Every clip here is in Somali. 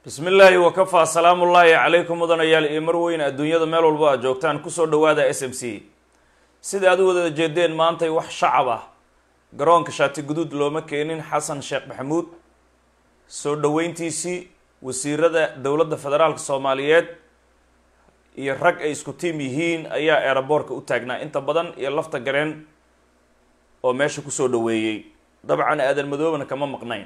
بسم الله وكفى سلام الله عليكم مدنيال إمروين الدنيا ميل والبا جوكتان كسر دوادا SMC سيد أدو ودا جدين مانتي وح شعبه قرون كشاتي جدود لو مكينين حسن شيخ محمود سو دوينتيسي وسيرة دولة فدرال الصوماليات يرق ايسكو تيم يهين ايا ايرابورك اوتاقنا انت بدن يلفتا قرين وماشي كسو دويي طبعا ادن مدوبنا كمان مقنين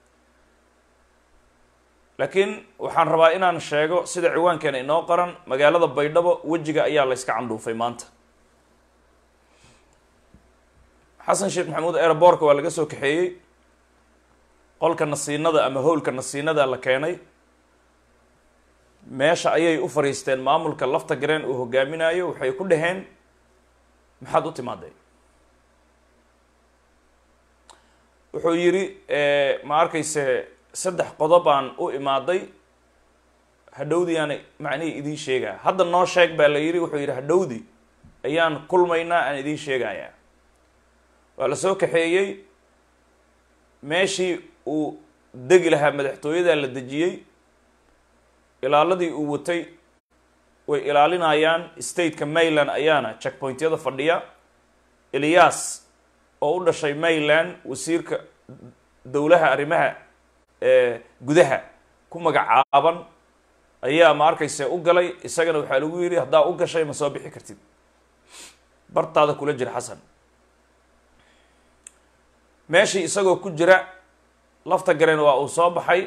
لكن waxaan rabaa inaan sheego sida ciwaankeena inoo qaran magaalada Baydhabo wajiga ayaa la iska canduufay maanta Xasan Sheekh Maxamuud airport waa laga soo kaxeeyay qolka nasiinada ama howlka nasiinada la keenay meesha ayay u fariisteen maamulka lafta gareen uu hogaaminayo waxay ku dhaheen maxaad u timaaday wuxuu yiri ma arkayse saddex qodob aan u imaaday hadhowdi aan macnii idin sheega hadda noo sheeg baa la yiri wuxuu yiri hadhowdi ayaan kulmaynaa aan idin sheegaya waa la soo kaxeeyay meeshii uu degi lahaa madaxtooyada la dejiyay ilaaladii uu watay way ilaalinayaan state-ka Mainland ayaana checkpoint-yada fadhiya Ilyas oo u dhashay Mainland wasiirka dawlaha arrimaha gudaha ku magacaaban ayaa ma arkayse u galay isagana waxa lagu yiri hadaa u gashay ma soo bixi kartid bartaada kula jir Xasan meeshii isagoo ku jira lafta gareen waa uu soo baxay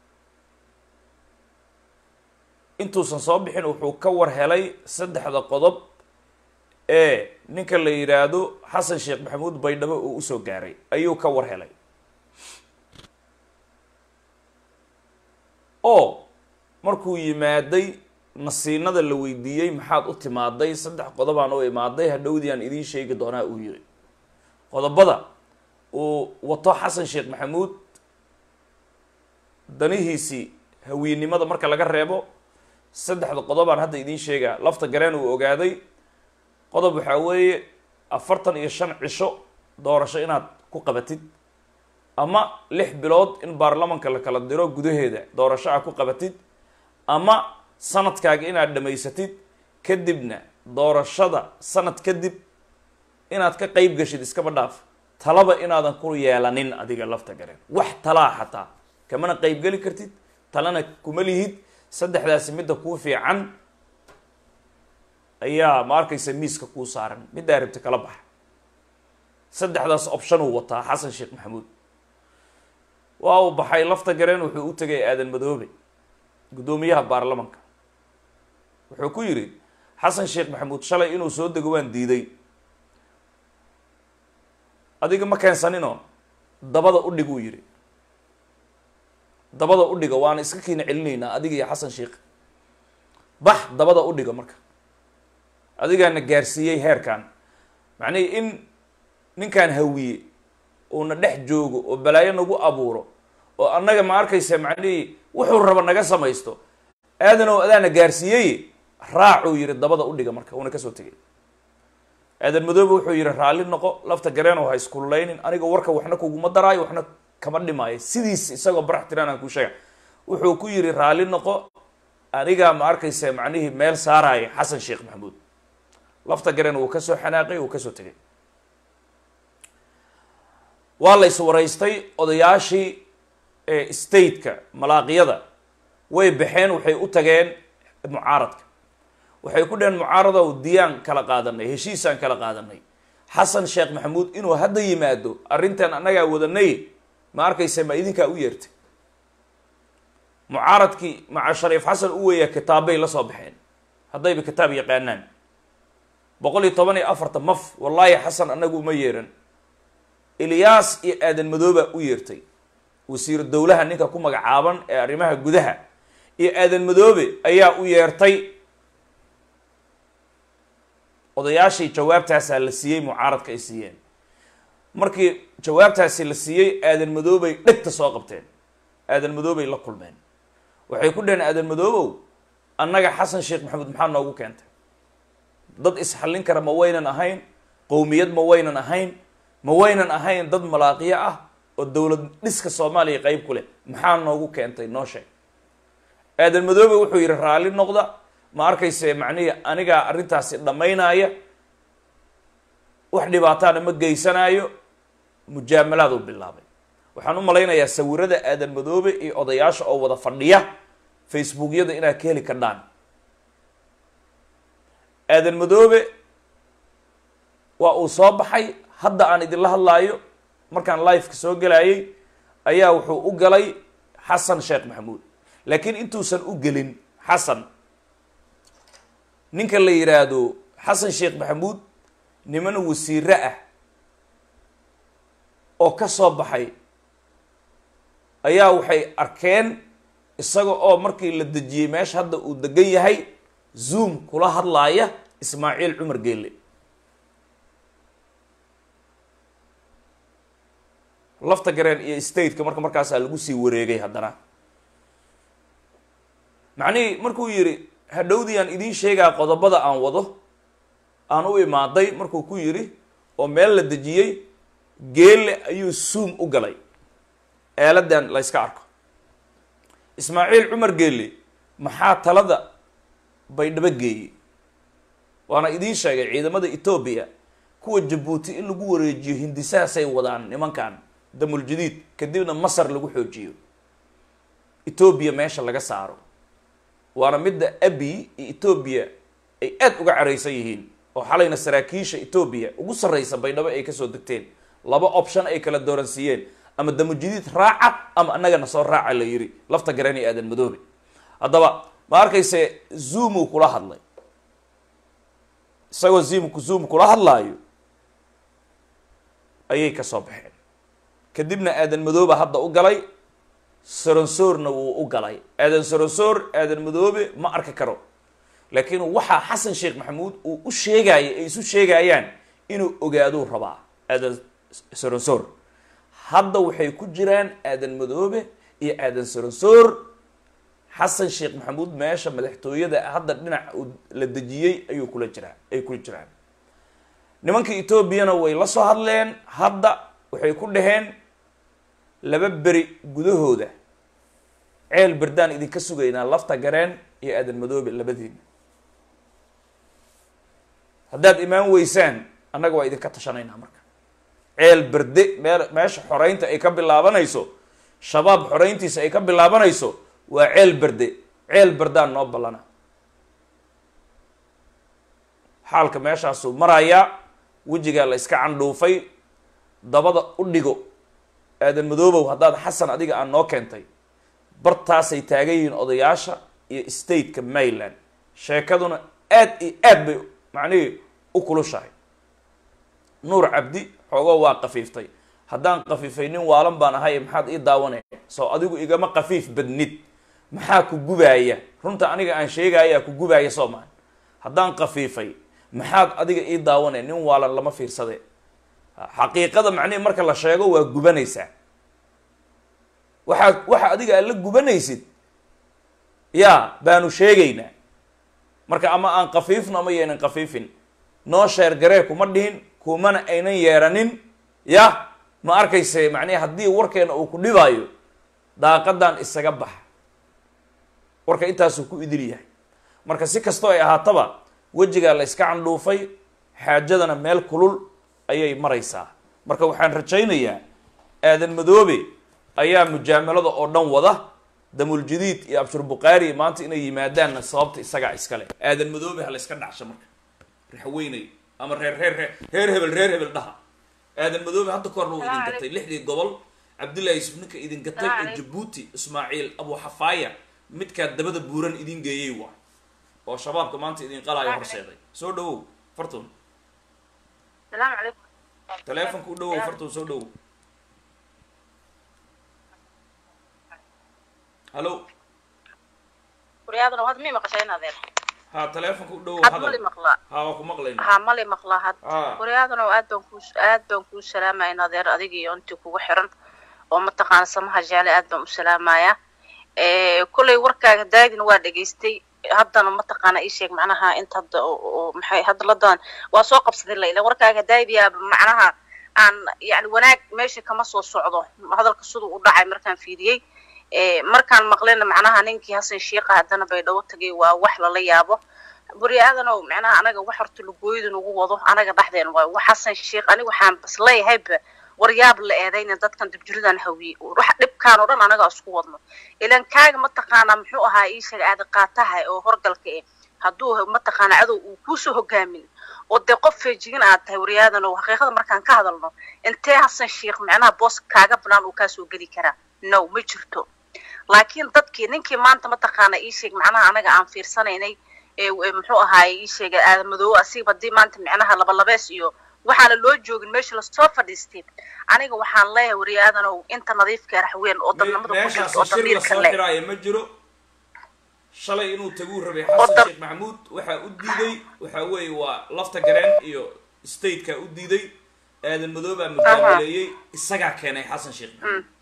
intuusan soo bixin wuxuu ka war helay saddexda qodob ee ninka la yiraahdo Xasan Sheekh Maxamuud Baydhabo uu soo gaaray ayuu ka war helay oo markuu yimaaday nasiinada la weydiiyay maxaad u timaaday saddex qodob aan u imaaday hadhowdi aan idin sheegi doonaa uu yiri qodobada uu wato Xasan Sheekh Maxamuud danihiisi hawiinimada marka laga reebo saddexda qodob aan hadda idin sheega lafta gareen uu ogaaday qodob waxa weeye 45 cisho doorasho inaad ku qabatid ama 6 bilood in baarlamaanka la kala diro gudaheeda doorasho ku qabatid ama sanadkaaga inaad dhameysatid kadibna doorashada sanad kadib inaad ka qayb gashid iska badhaaf talaba inaadan ku yeelanin adiga lafta gareen wax talaa xataa kamana qayb gali kartid talana kuma lihid saddexdaas midda ku fiican ayaa ma arkaysa miiska ku saaran mid daaribta kala bax saddexdaas option uu wataa Xasan Sheekh Maxamuud waa uu baxay lafta gareen wuxuu u tagay aadan madoobe gudoomiyaha baarlamaanka wuxuu ku yiri Xasan Sheekh Maxamuud shalay inuu soo dago waan diiday adiga ma keensanino dabada u dhig uu yiri dabada u dhiga waan iska kiina celinayna adiga iyo Xasan Sheekh bax dabada u dhiga marka adigana gaarsiiyay heerkan macnaa in ninkan hawiye oo na dhex joogo oo balaayo nagu abuuro oo annaga ma arkaysa macnii wuxuu raba naga samaysto aadan oo adaana gaarsiiyay raacu yiri dabada u dhiga marka uu ka soo tagay aadan madoobe wuxuu yiri raali noqo lafta gareen oo ha isku leeynin aniga warka waxna kugu daraayo waxna kama dhimaayo sidiis isagoo barax tiraan aan ku sheegay wuxuu ku yiri raali noqo aniga ma arkaysa macnii meel saaray Xasan Sheekh Maxamuud lafta gareen uu ka soo xanaaqay uu ka soo tagay waa la iswaraystay odayaashii state-ka malaaqiyada way baxeen waxay u tageen mucaaradka waxay ku dheen mucaarada oo diyaan kala qaadanay heshiisaan kala qaadanay Xasan Sheekh Maxamuud inuu hadda yimaado arintan anaga wadanay ma arkaysa ma idinka u yeertay mucaaradkii maca Shariif Xasan u weeyaa kitaabay la soo baxeen hadayba kitaab yaqaanaan 114 maf wallahi Xasan anagu ma yeeran Ilyas iyo aadan madooba u yeertay wasiir dawlaha ninka ku magacaaban ee arrimaha gudaha iyo aadan madoobe ayaa u yeertay odayaashii jawaabtaas la siiyay mucaaradka ay siiyeen markii jawaabtaas la siiyay aadan madoobe dhigta soo qabteen aadan madoobe la kulmeen waxay ku dheen aadan madoobow annaga Xasan Sheekh Maxamuud maxaa noogu keentay dad is xallin kara ma waynan ahayn qowmiyad ma waynan ahayn ma waynan ahayn dad malaaqiya ah oo dawlad dhiska Soomaaliya qayb ku leh maxaa noogu keentay noo sheeg aadan madoobe wuxuu yidhi raalli noqda ma arkayse macnihi anigaa arrintaasi dhammaynaya wax dhibaataana ma geysanaayo mujaamalaad u bilaabay waxaan u malaynayaa sawirada aadan madoobe iyo odayaasha oo wada fadhiya facebookyada inaad ka heli kardhaan aadan madoobe waa uu soo baxay hadda aan idinla hadlaayo markaan liveka soo gelayay ayaa wuxuu u galay xasan sheekh maxamuud laakiin intuusan u gelin xasan ninka la yidhaahdo xasan sheekh maxamuud niman wasiire ah oo ka soo baxay ayaa waxay arkeen isaga oo markii la dejiyey meesha hadda uu degan yahay zoom kula hadlaaya ismaaciil cumar geelle lafta gareen iyo stateka markaasaa lagu sii wareegay haddana macnihii markuu yidhi hadhowdii aan idiin sheegaa qodobada aan wado aan u imaaday markuu ku yidhi oo meel la dejiyey geelle ayuu zoom u galay eeladan la yska arko ismaaciil cumar geelle maxaa talada baydhabo geeyey waana idiin sheegay ciidamada etoobiya kuwa jabuuti in lagu wareejiyo hindisaasay wadaan nimankan damul jadiid kadibna masar lagu xoojiyo etoobiya meesha laga saaro waana midda abi iyo etoobiya ay aad uga caraysan yihiin oo xalayna saraakiisha etoobiya ugu sarraysa baydhabo ay kasoo degteen laba option ay kala dooransiiyeen ama damul jadiid raaca ama annagana soo raaca la yidhi lafta garani aadan madoobe haddaba ma arkayse zoomuu kula hadlay isagoo zoom kula hadlaayo ayay ka soo baxeen kadibna aadan madoobe hadda u galay soronsoorna wuu u galay aadan soronsoor aadan madoobe ma arki karo laakiin waxaa xasan sheekh maxamuud uu u sheegaya ay isu sheegayaan inuu ogaaduu rabaa aadan soronsoor hadda waxay ku jiraan aadan madoobe iyo aadan soronsoor xasan sheekh maxamuud meesha madaxtooyada hadda dhinac la dejiyey ayuu kula jiraan nimanka etoobiyana way la soo hadleen hadda waxay ku dhaheen laba beri gudahooda ceel berdaan idinka sugaynaa lafta gareen iyo aadan madoobe labadiina haddaad imaan weysaan annaga waa idinka tashanaynaa marka ceel berde meesha xoreynta ay ka bilaabanayso shabaab xoreyntiisa ay ka bilaabanayso waa ceel berdaan noo ballana xaalka meeshaasuu marayaa wejigaa la iska candhuufay dabada u dhigo aadan madoobow haddaad xasan adiga aan noo keentay bartaasay taagan yihiin odayaasha iyo stateka maryland sheekaduna aad iyo aad bay macnihii u kulushahay nuur cabdi xoogoo waa qafiiftay haddaan qafiifay nin waalan baan ahay maxaad ii daawanaya soo adigu igama qafiif badnid maxaa ku gubaaya runta aniga aan sheegayaa ku gubaaya soo maan haddaan qafiifay maxaad adiga ii daawanaya nin waalan lama fiirsade xaqiiqada macnihi marka la sheego waa gubanaysaa waxa adiga aad la gubanaysid yaa baanu sheegaynaa marka ama aan qafiifno ama yaynan qafiifin noo sheer garee kuma dhihin kumana aynan yeeranin ya ma arkayse macnihi haddii warkeena uu ku dhibaayo daaqadan isaga bax warka intaasuu ku idil yahay marka si kastoo ay ahaataba wejigaa la iska candhuufay xaajadana meel kulul ayay maraysaa marka waxaan rajaynayaa aadan madoobe ayaa mujaamalada oo dhan wada damul jadiid iyo abshir bukaari maanta inay yimaadaanna sababta isagaa iskale aadan madoobe ha la iska dhacsho marka raxweynay ama reer hebel dhaha aadan madoobe hadda ka horna uu idin gatay 6dii gobol cabdullaahi yusuf ninka idin gatay ee jabuuti ismaaciil abu xafaaya midkaa dabada buuran idin geeyey waa oo shabaabka maanta idin qalaayo horseeday soo dhawow fartun السلام عليكم telefonka u dhawow fartun soo dhawow hallo ورياضنا وهذا مي مقشينا ذير ha telefonka u dhawow هذا مالي مقلا ha waa ku maqlayna ها مالي مقلا هاد آه. ورياضنا وآد بنكو سلامة إن ذير أديكي أنتي كو حرن ومتقان سمها جالي آد بنكو سلامة كل وركا دايدن وادقيستي haddana mataqaana ii sheeg macnaha inta hadda maxay hadda la daan waa soo qabsaday layla warkaaga daaybiya macnaha aan yani wanaag meesha kama soo socdo hadalka sidoo u dhacay markaan fiiriyay markaan maqlena macnaha ninkii Xasan Sheikh haddana bay dhawo tagay waa wax la yaabo buriyaadana oo macnaha anaga wax horta lugooyadu ugu wado anaga dhaxdeen waa wax Xasan Sheikh aniga waxaan bas leeyahay waryaab la eedayna dadkan dibjiridan hawi wax dhibkaan oo dhan anaga isku wadno ilaan kaaga ma taqaana muxuu ahaa ii sheeg aad qaatahay oo horgalka hadduu ma taqaana cadow uu ku soo hogaamin oo de qof feejigan aad tahay wariyaadan oo xaqiiqada markaan ka hadalno intee Xasan Sheikh macnaha boos kaaga banaan uu ka soo gali kara no ma jirto laakiin dadkii ninkii maanta ma taqaana ii sheeg macnaha anaga aan fiirsanaynay muxuu ahaa ii sheeg aad madow asiga badii maanta macnaha laba iyo waxaana loo joogin meesha la soo fadhiistay aniga waxaan leeyahay wariyaadan oo inta nadiifka raxween oo dadnimada ku jirto oo damiirka leh ma jiro shalay inuu tagu rabay Xasan Sheikh Maxamuud waxa u diiday waxa weey waa lafta gareen iyo state-ka u diiday aadan madooba muddaaleeyay isaga keenay Xasan Sheikh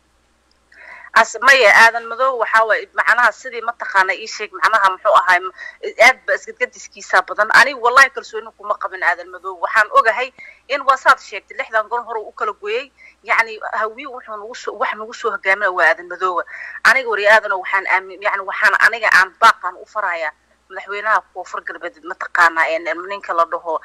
asmaya aadan madow waxa way macnaha sidii ma taqaana ii sheeg macnaha muxuu ahaa aad ba isgadgadiskiisa badan ani wallahi kalsooni kuma qabin aadan madow waxaan ogahay in wasaad sheegtay 6 goor hore uu kala gooyay يعني هوي وحنا وسوا هجامنا وادن مذوبة أنا قولي هذا وحن يعني وحن أنا عن باقة وفرايا مدحوينها وفرق البدد متقانا إن منين كلا ده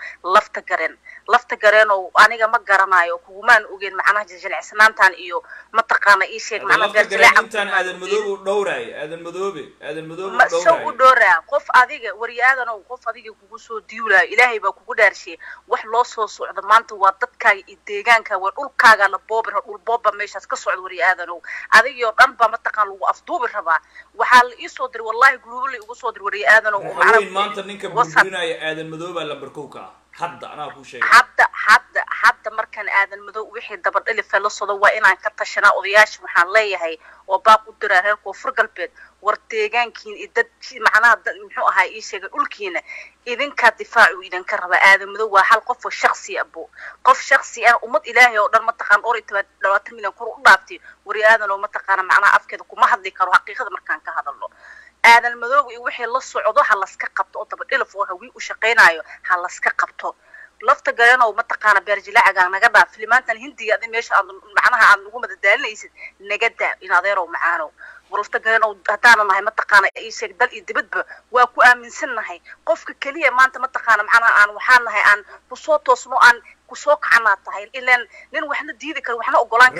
لفت قرن وأنا ما قرنايو وكمان وجين معنا جل عسنان تان إيو متقانا إيش شيء معنا قرن تان هذا المذوب دوراي هذا المذوب سو دورا قف أذيك وري هذا وقف أذيك كوسو ديولا إلهي بكو دارشي وح لصو صعد ما أنت وضدك الدجان كور كاجا لبوبر والبوبا مش هتكسر وري هذا أذيك يرن بمتقان وأفضوب الربع وحال يصدر والله يقولوا لي وصدر وري هذا وين ما أنت نينك بقولنا يا آدم مذوب ولا بركوكا حد أنا أبو شيء حتى مركن آدم مذوب وحيد دبر اللي في الصدى وإن عن كتشنا أضياش محلية هي وباقو الدرارة وفرق البيت ورتيجان كين إدت معناها محوها هاي إيش يقول كينا إذن كدفاع وإذن كرب آدم مذوب حال قف شخصي أبو قف شخصي أنا أمد إلهي وقدر ما تقان أوري لو أتمنى كرو ضابتي ورياضا لو ما تقان معنا أفكد وما حد ذكر حقيقة مركان كهذا الله هذا المذوب وحي للصعود حلسك قبته طب الف وهوي وشقينايو حلسك قبته لفت قرينا وما تقانا بيرجلا عقانا قبا فيلمانتان هندي هذه ماشي معناها عن نقوم دالنيس نجدا إن هذيرو معانو ولفت قرينا وهتانا نهي ما تقانا أي شيء دل يدبد وأكو آمن سنهي قفك كلية ما أنت ما تقانا معنا عن وحالنا عن بصوت وصنو عن كسوق عنا تهيل إلا لين وحنا ديدك وحنا أقولان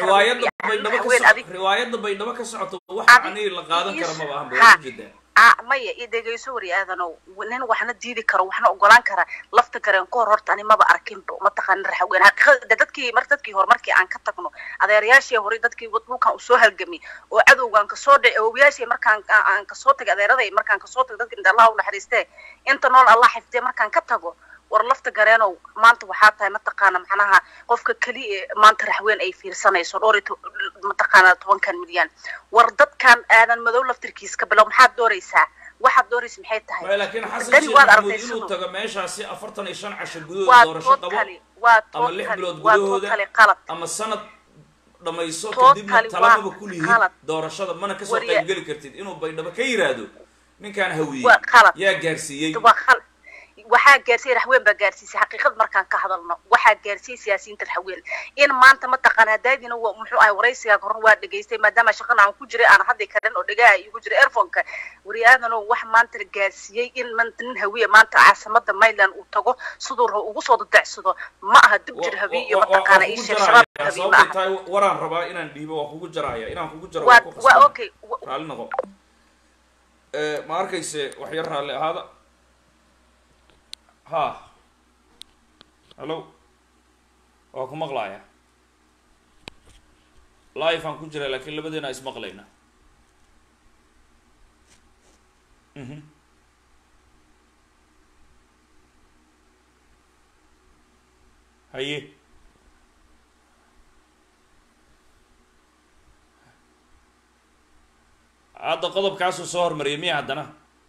روايات بينما كسعته وحنا عني لقادن كرم بهم جدا maya ii dhageyso wariyaadano nin waxna diidi karo waxna ogolaan kara lafta gareen koor horta ani maba arkinba ma taqaan raxweyn dadkii horumarkii aan ka tagno adeerayaashii hore dadkii dhulkan u soo halgamay oo cadowgan ka soo dhacay oobiyaashii markaan aan ka soo tagay adeeraday markaan ka soo tagay dadkii inta Allah u naxariistay inta nool Allah xifdee markaan ka tago war lafta gareeno maanta waxa tahay ma taqaan macnaha qofka kaliya maanta raxweyn ay fiirsanayso dhoorito ma taqaan 10 milyan war dadkan aadan madow laftirkiis ka bilow maxaad dooraysaa waxaad dooraysaa maxay tahay laakiin Xasan Sheikh inuu tago meeshaasi 45 casho gudahood doorasho qabo ama 6 bilood gudahooda ama sanad dhamayso kadibna talababa kullihiin doorashada mana ka soo qayb gali kartid inuu baydhabo ka yiraahdo ninkan hawiye yaa gaarsiiyay waxaa gaarsiiyay raxweyn baa gaarsiisay xaqiiqad markaan ka hadalno waxaa gaarsiiyay siyaasiyiinta raxweyn in maanta ma taqaan daadina muxuu ahay waraysiga hore waa dhageystay maadaama shaqada aan ku jiray aan hadda kadan oo dhagaa igu jiray earphone-ka wariyaadana wax maanta la gaarsiiyay in nin hawiye maanta caasimada Maryland uu tago sidoo ugu soo dadecsado ma aha dib jir hawiye iyo ma taqaan ay shabaab hawiye ma aha waraan rabaa inaan dhiibo waa kugu jaraaya inaan kugu jaro waa okay raali noqo ma arkayse wax yar raali ahaada ها هلو واكو مقلايا لايف ان كجرا لكن لبدينا اسم مقلينا هي هذا قضب كاسو صور مريمي عندنا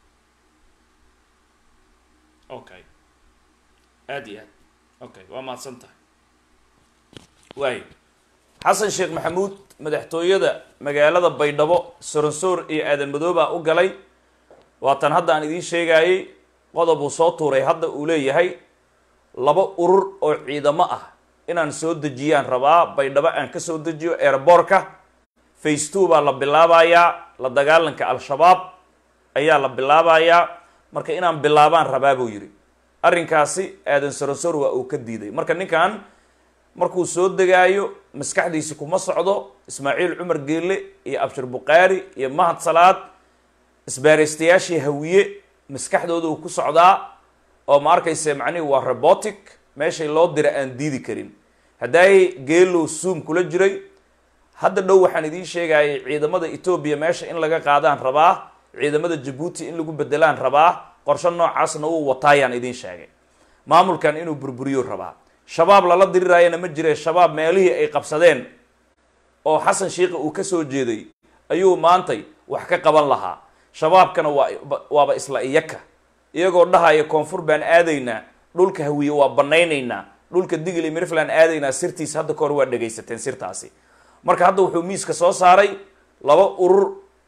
اوكي هادي اوكي وما صنته واي حسن شيخ محمود madaxtooyada magaalada Baydhabo Soronsoor iyo aadan madooba u galay waatan hadda aan idin sheegayay qodob uu soo tuuray hadda uu leeyahay laba urur oo ciidamo ah inaan soo dejiyaan rabaa Baydhabo aan ka soo dejiyo airportka phase 2 baa la bilaabayaa la dagaalanka al-shabaab ayaa la bilaabayaa marka inaan bilaabaan rabaa buu yidhi arrinkaasi aadan saransor waa uu ka diiday marka ninkan markuu soo degaayo maskaxdiisi kuma socdo ismaaciil cumar geelle iyo abshir buqaari iyo mahad salaad isbaaraystayaashii hawiye maskaxdooda uu ku socdaa oo ma arkayse macnihi waa robotic meeshay loo dira aan diidi karin haddaay geelow suum kula jiray hadda dhow waxaan idiin sheegayay ciidamada etoobiya meesha in laga qaadaan rabaa ciidamada jabuuti in lagu bedelaan rabaa qorshe noocaasna uu wataayaan idiin sheegay maamulkan inuu burburiyo rabaa shabaab lala diriraayana ma jire shabaab meelihii ay qabsadeen oo xasan shiikha uu ka soo jeeday ayuu maantay wax ka qaban lahaa shabaabkana waaba isla iyaka iyagoo dhahaya koonfur baan aadaynaa dhulka hawiye waa banaynaynaa dhulka digli mirfland aadaynaa sirtiisa hadda kahor waa dhegaysateen sirtaasi marka hadda wuxuu miiska soo saaray 2 urur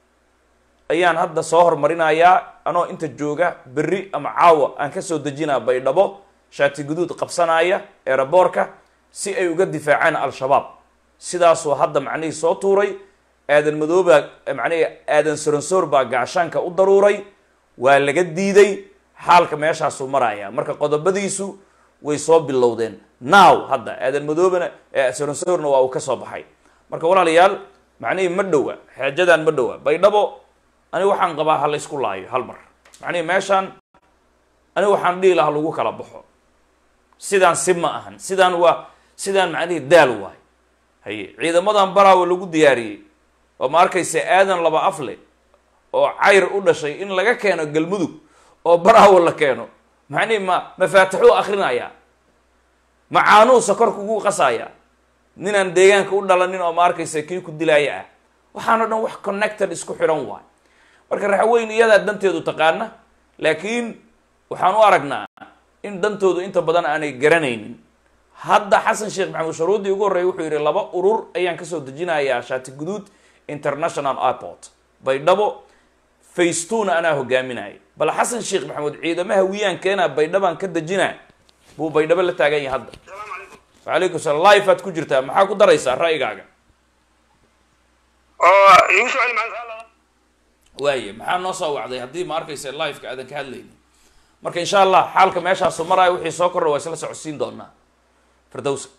ayaan hadda soo hormarinayaa anoo inta jooga berri ama caawa aan ka soo dejinaa baydhabo shaati guduud qabsanaya eeraboorka si ay uga difaacaan al-shabaab sidaasoo hadda macnihii soo tuuray aadan madooba macnihii aadan saransor baa gaashaanka u daruuray waa laga diiday xaalka meeshaasuu maraya marka qodobadiisu way soo bilowdeen now hadda aadan madoobana saransorna waa uu ka soo baxay marka walaalayaal macnihii ma dhowa xaajadan ma dhowa baydhabo ani waxaan qabaa ha la isku laayo hal mar macnihii meeshaan ani waxaan dhihi lahaa lagu kala baxo sidaan si ma ahan sidaan macnihii daal waay haye ciidamadan baraawo lagu diyaariyey oo ma arkaysa aadan laba afle oo cayr u dhashay in laga keeno galmudug oo baraawo la keeno macnihii mafaatixuu akrinaya macaanuu sokor kugu qasaya ninaan deegaanka u dhalanin oo ma arkaysa kii ku dilaaya ah waxaana dhan wax connected isku xidhan waay marka raxweyn iyadaa danteedu taqaana laakiin waxaan u aragnaa in dantoodu inta badan aanay garanaynin hadda xasan sheekh maxamuud sharuudi ugu horreeyay wuxuu yidhi 2 urur ayaan kasoo dejinayaa shaati guduud international airport baydhabo phase 2 na anaa hogaaminaya bal xasan sheekh maxamuud ciidamaha wiyaan keenaa baydhabaan ka dejinaa buu baydhabo la taagan yahay hadda وعليكم السلام لايف هات كجرتا ما حاكو دريسا رأيقاقا يوسف علي معنا هلا واي maxaa noo soo wacday haddii ma arkaysa live-ka aadan ka hadlaynin marka insha allah xaalka meeshaas soo maraayo wixii soo korro waa isla socodsiin doonaa firdawsa